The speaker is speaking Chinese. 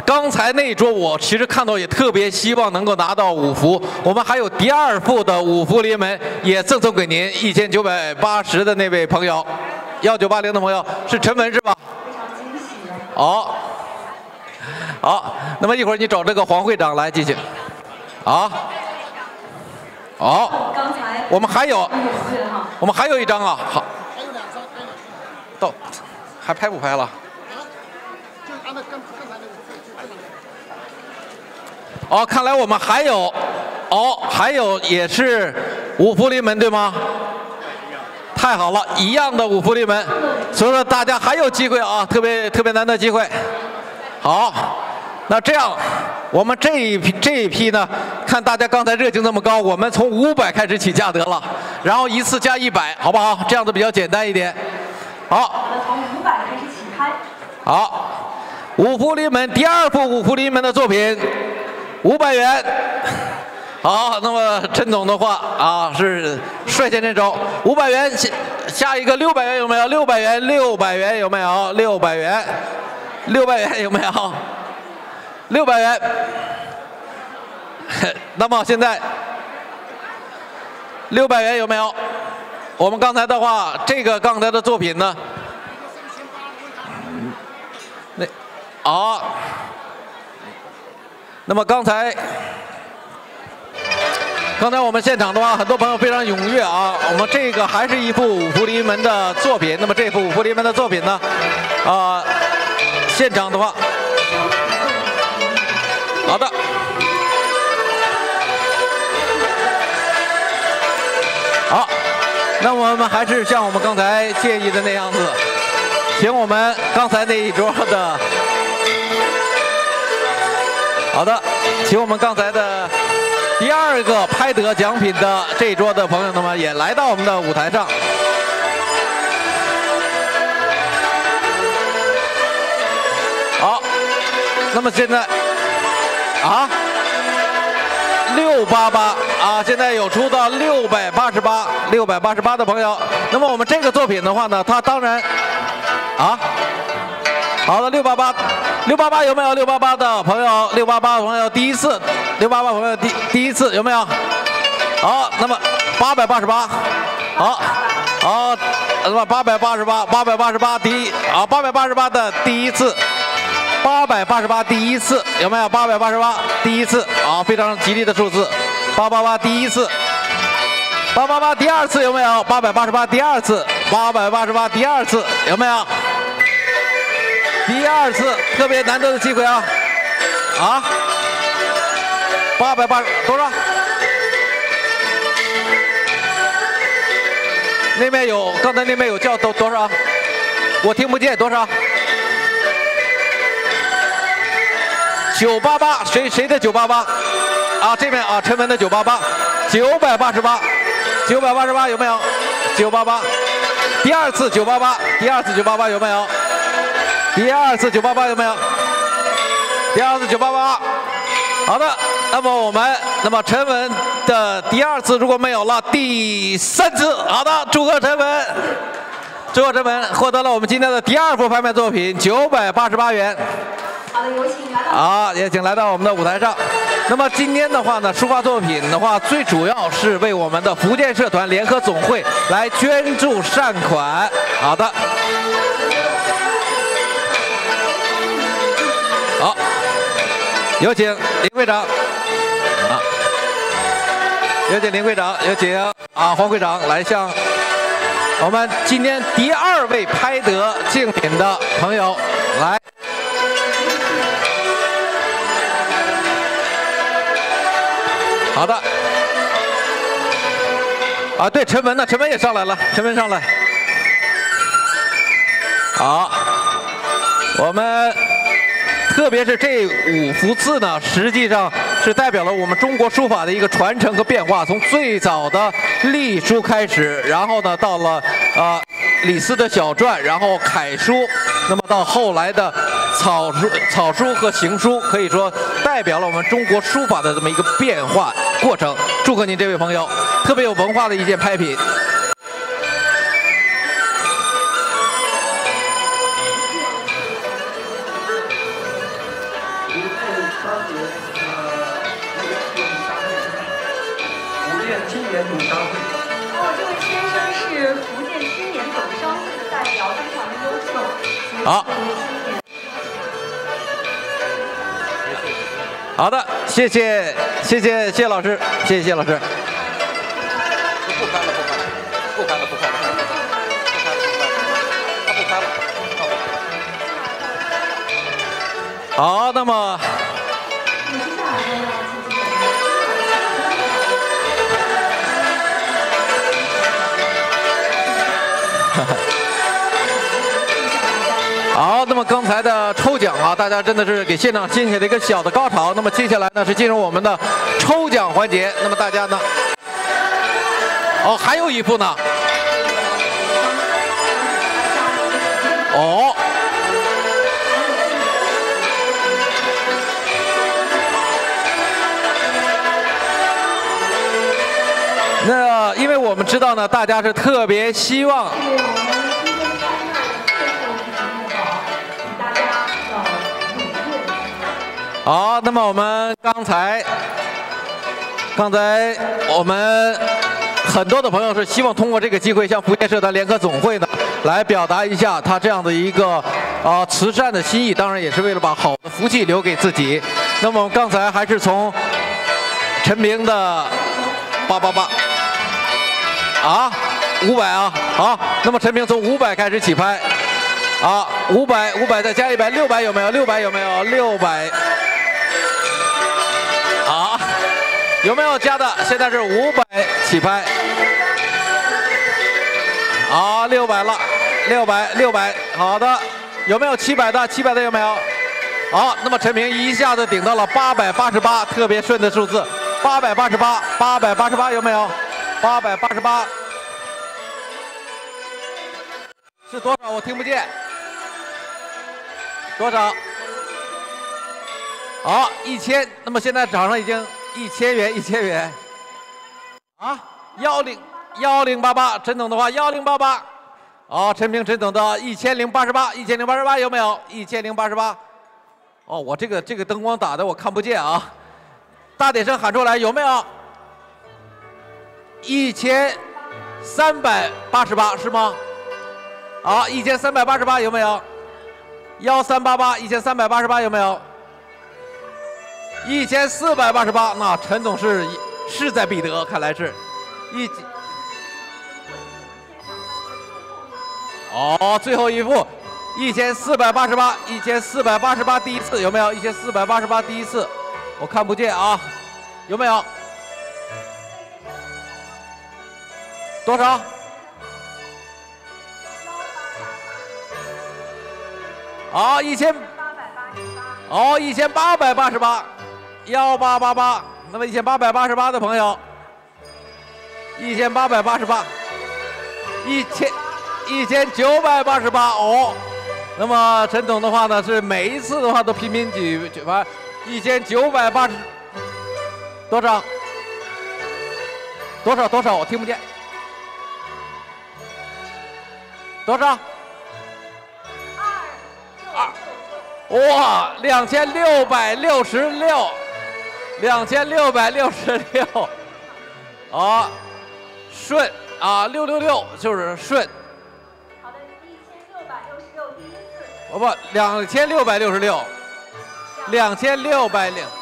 刚才那一桌我其实看到也特别希望能够拿到5幅，我们还有第2副的5福临门也赠送给您1980的那位朋友，1980的朋友是陈文是吧？ 非常惊喜。 好，好，那么一会儿你找这个黄会长来进行。好，好， 刚才我们还有一张啊，好，到还拍不拍了？哦，看来我们还有，还有也是5福临门对吗？太好了，一样的5福临门，所以说大家还有机会啊，特别难得机会。好，那这样我们这一批呢，看大家刚才热情这么高，我们从500开始起价得了，然后一次加100，好不好？这样子比较简单一点。好， 从500开始起拍。 好，5福临门第2幅5福临门的作品，500元。好，那么陈总的话啊是率先伸手，500元，下一个600元有没有？600元，600元有没有？600元，600元有没有？600元。那么现在600元有没有？我们刚才的话，这个刚才的作品呢？好，那么刚才我们现场的话，很多朋友非常踊跃啊。我们这个还是一幅5福临门的作品。那么这幅5福临门的作品呢，现场的话，好的，好，那我们还是像我们刚才建议的那样子，请我们刚才那一桌的，好的，请我们刚才的第2个拍得奖品的这一桌的朋友们也来到我们的舞台上。好，那么现在688啊，现在有出到688的朋友。那么我们这个作品的话呢，它当然好的688有没有？688的朋友，688朋友第一次，688朋友第一次有没有？好，那么888，好，那么888第一888的第一次，888第一次有没有？888第一次，好，非常吉利的数字，888第一次，888第2次有没有？888第2次，888第2次有没有？第2次特别难得的机会啊！880多少？那边有，刚才那边有叫多少？我听不见多少？988，谁的988？啊，这边啊，陈文的988，988有没有？988，第2次988，第2次988有没有？第2次988有没有？第2次988，好的。那么陈文的第2次如果没有了，第3次，好的，祝贺陈文，获得了我们今天的第2幅拍卖作品988元。 好的，有请来到。 好，也请来到我们的舞台上。那么今天的话呢，书画作品的话，最主要是为我们的福建社团联合总会来捐助善款。好的。好，有请林会长。有请林会长，有请黄会长来向我们今天第2位拍得竞品的朋友来。好的。对，陈文呢？陈文也上来了，陈文上来。好，我们。特别是这5幅字呢，实际上是代表了我们中国书法的一个传承和变化。从最早的隶书开始，然后呢到了李斯的小篆，然后楷书，那么到后来的草书和行书，可以说代表了我们中国书法的这么一个变化过程。祝贺您这位朋友，特别有文化的一件拍品。 福建青年总商会。 哦，这位先生是福建青年总商会的代表，非常的优秀。 好。好的，谢谢老师，谢谢老师。 不开了，不开了，他不开了。 好，那么。好，那么刚才的抽奖啊，大家真的是给现场掀起了一个小的高潮。那么接下来呢是进入我们的抽奖环节。那么大家呢，哦，还有一副呢。哦。那因为我们知道呢，大家是特别希望。好，那么我们刚才我们很多的朋友是希望通过这个机会向福建社团联合总会呢来表达一下他这样的一个慈善的心意，当然也是为了把好的福气留给自己。那么我们刚才还是从陈明的888啊500啊，好，那么陈明从500开始起拍啊，500再加100，600有没有？600有没有？600。好，有没有加的？现在是500起拍。好，600了，600，好的，有没有700的？700的有没有？好，那么陈明一下子顶到了888，特别顺的数字，888有没有？888是多少？我听不见。多少？好，1000。那么现在场上已经1000元。啊，1088，陈总的话1088。好，陈平陈总的1088有没有？1088。哦，我这个灯光打的我看不见啊，大点声喊出来有没有？1388是吗？好，1388有没有？1388有没有？1488，那陈总势在必得，看来是最后一副1488第一次有没有？1488第一次，我看不见啊，有没有？多少？好，1888。哦，1888，1888，那么1888的朋友，1988，哦，那么陈总的话呢是每一次的话都频频举办，1980，多少？我听不见，多少？哇，2666，啊，顺啊，666就是顺。 好的，1666第一次。 不，2666，2660。